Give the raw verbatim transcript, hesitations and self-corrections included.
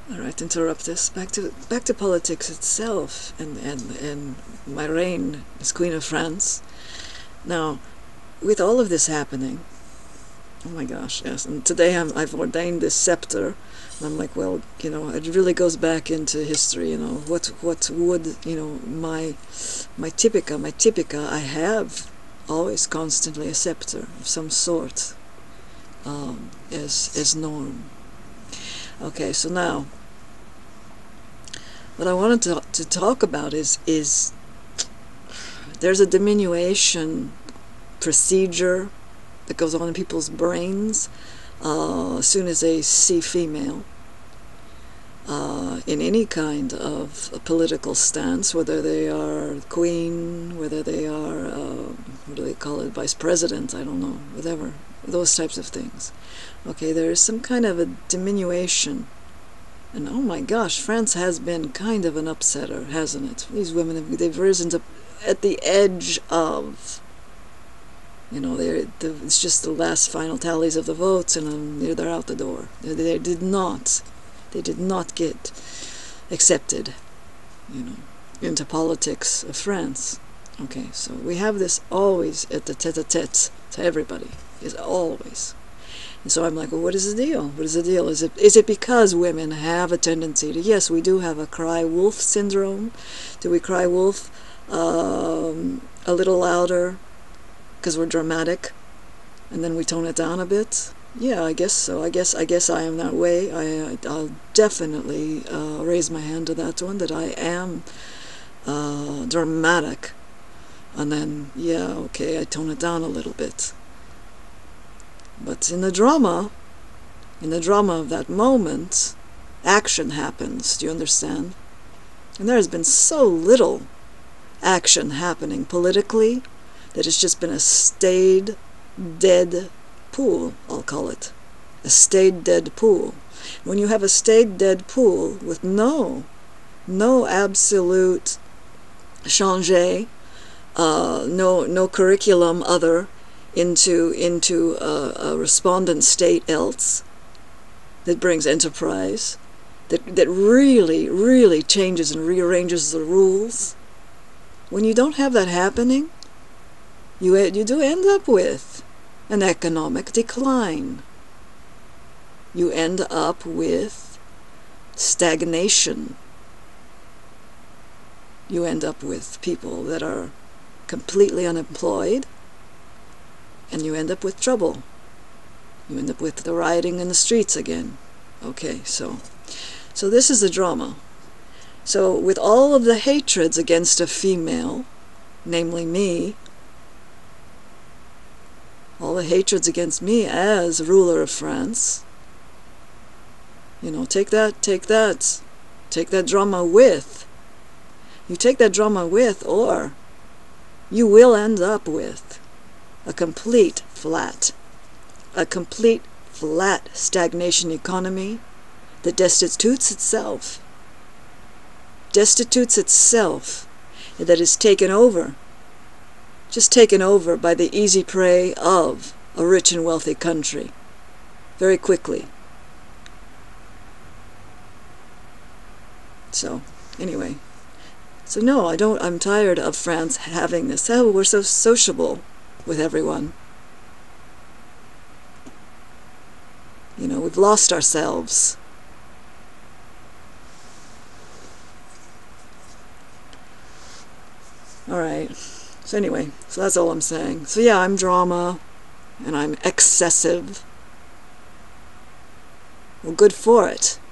All right, interrupt this. Back to back to politics itself, and and and my reign as Queen of France. Now, with all of this happening, oh my gosh, yes. And today I'm, I've ordained this scepter. And I'm like, well, you know, it really goes back into history. You know, what what would you know my my typica, my typica. I have always constantly a scepter of some sort um, as as norm. Okay, so now what I wanted to to talk about is is there's a diminution procedure that goes on in people's brains uh, as soon as they see female uh, in any kind of a political stance, whether they are queen, whether they are, uh, what do they call it, vice president, I don't know, whatever, those types of things. Okay, there is some kind of a diminution. And oh my gosh, France has been kind of an upsetter, hasn't it? These women, have, they've risen to at the edge of, you know, they're, the, it's just the last final tallies of the votes, and um, they're, they're out the door. They, they did not, they did not get accepted, you know, into politics of France. Okay, so we have this always at the tete-a-tete to everybody, is always. And so I'm like, well, what is the deal? What is the deal? Is it is it because women have a tendency to, yes, we do have a cry wolf syndrome. Do we cry wolf um, a little louder because we're dramatic, and then we tone it down a bit? Yeah, I guess so. I guess I guess I am that way. I I'll definitely uh, raise my hand to that one, that I am uh, dramatic, and then yeah, okay, I tone it down a little bit. But in the drama, in the drama of that moment, action happens. Do you understand? And there has been so little action happening politically that it's just been a stayed dead pool, I'll call it. A stayed dead pool. When you have a stayed dead pool with no, no absolute changer, uh, no, no curriculum other into into a, a respondent state else that brings enterprise, that that really, really changes and rearranges the rules. When you don't have that happening, you you do end up with an economic decline. You end up with stagnation. You end up with people that are completely unemployed, and you end up with trouble. You end up with the rioting in the streets again. Okay, so so this is the drama. So with all of the hatreds against a female, namely me, all the hatreds against me as ruler of France, you know, take that, take that, take that drama with. You take that drama with, or you will end up with a complete flat, a complete flat stagnation economy that destitutes itself, destitutes itself, that is taken over, just taken over by the easy prey of a rich and wealthy country, very quickly. So, anyway, so no, I don't, I'm tired of France having this, oh, we're so sociable with everyone. You know, we've lost ourselves. Alright, so anyway, so that's all I'm saying. So yeah, I'm drama, and I'm excessive. Well, good for it.